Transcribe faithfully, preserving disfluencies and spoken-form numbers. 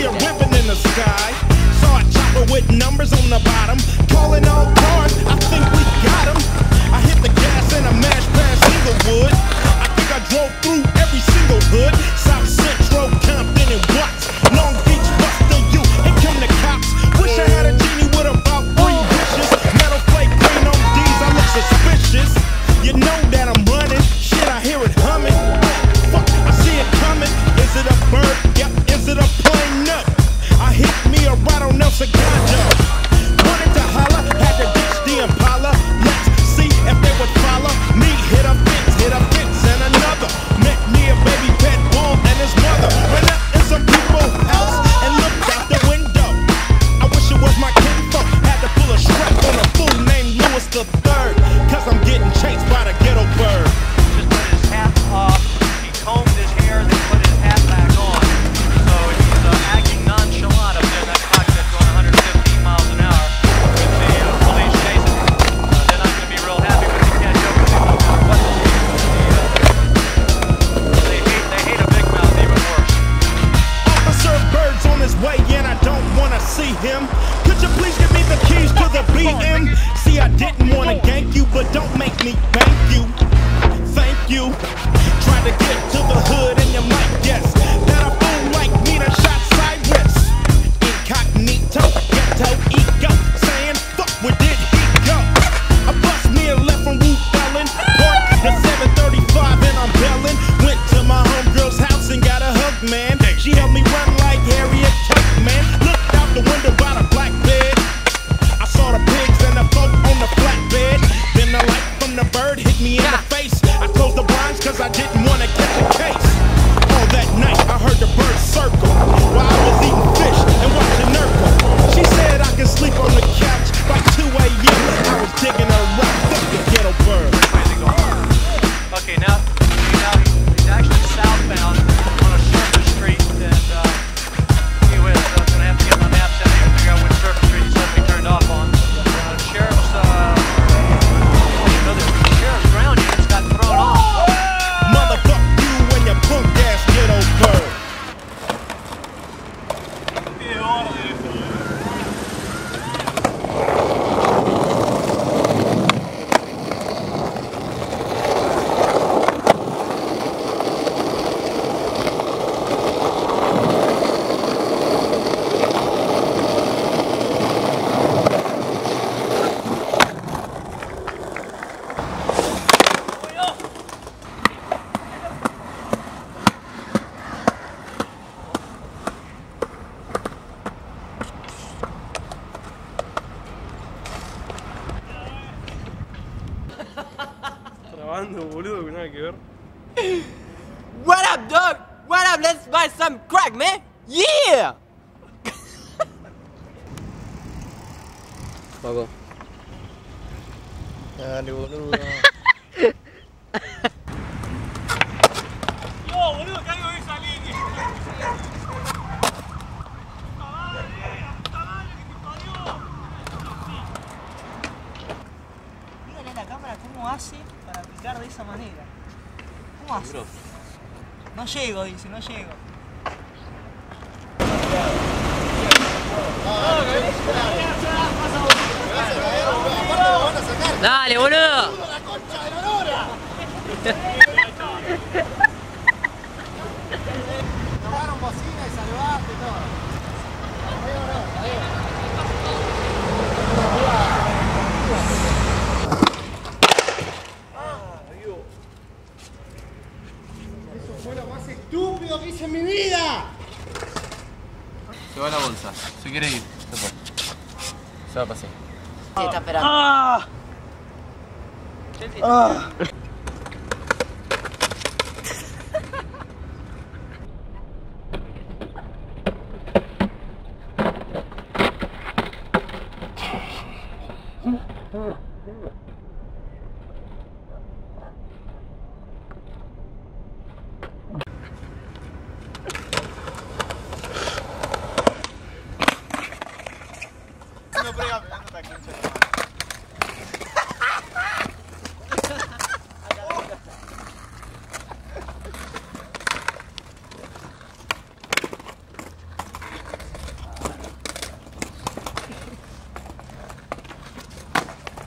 see a ribbon in the sky. Saw a chopper with numbers on the bottom. Calling all cars, I think we got him. I hit the gas and I mashed past Inglewood. I think I drove through every single hood. South Central, Compton and Watts. Long Beach, Buster U, and come the cops. Wish I had a genie with about three wishes. Metal flake green on D's, I look suspicious. You know that I'm running, shit I hear it humming. Fuck, I see it coming. Is it a bird? Yep. Is it a plane? No. I hit me a right on Nelson Ganja. Wanted to holler, had to ditch the Impala. Let's see if they would follow me. Hit a fence, hit a fence and another. Met me a baby pet bull and his mother. Ran up in some people's house and looked out the window. I wish it was my kinfolk. Had to pull a strap on a fool named Louis the Third. Cause I'm getting chased by the ghetto bird. Just put his hat off, he combed his hair, then put his hat back on. So he's uh, acting nonchalant up there in that cockpit going one hundred fifteen miles an hour with the uh, police chasing him. Uh, they're not going to be real happy when they can't joke with him no matter what they do. Uh, they, hate, they hate a big mouth even worse. Officer Bird's on his way and I don't want to see him. Could you please give me the keys to the B M? See, I didn't want to gank you, but don't make me thank you. Thank you. Try to get to the hood and you might guess that a fool like me done shot Cyrus. Incognito, ghetto ego, saying fuck where did he go? I bust me a left from Route Ellen, parked the seven thirty-five and I'm belling. Went to my homegirl's house and got a hug, man. She helped me run like Harriet Tubman, man. Looked out the window by the black bed. I saw the pigs and the folk on the flatbed. Then the light from the bird hit me in the face. I closed the blinds cause I didn't want to catch a case. All that night I heard the bird circle while I was eating fish and watching Urkel. She said I could sleep on the couch by two A M I was digging her rock, fuck the ghetto bird. Okay, now, now he's actually southbound on a surface street, and uh, he was uh, going to have to get my maps in here and figure out which surface street he suddenly turned off on. Uh, sheriff's, uh, you know, the sheriff's ground units got thrown off. Motherfuck you and your punk ass ghetto bird. Grabando, boludo, que nada que ver. What up, dog? What up? Let's buy some crack, man. Yeah. Pago. Dale, boludo. No, boludo, caigo de esa línea. Dígale a la cámara cómo hace para picar de esa manera. ¿Cómo hace? No llego, dice, no llego. Dale, boludo. ¡La concha de la lora! Tomaron bocina y salvaste todo. Adiós, adiós. Eso fue lo más estúpido que hice en mi vida. Se va a la bolsa. Se quiere ir. Se va a pasar. Sí, está esperando. ¡Ah! ¡Ah! No, pero ya,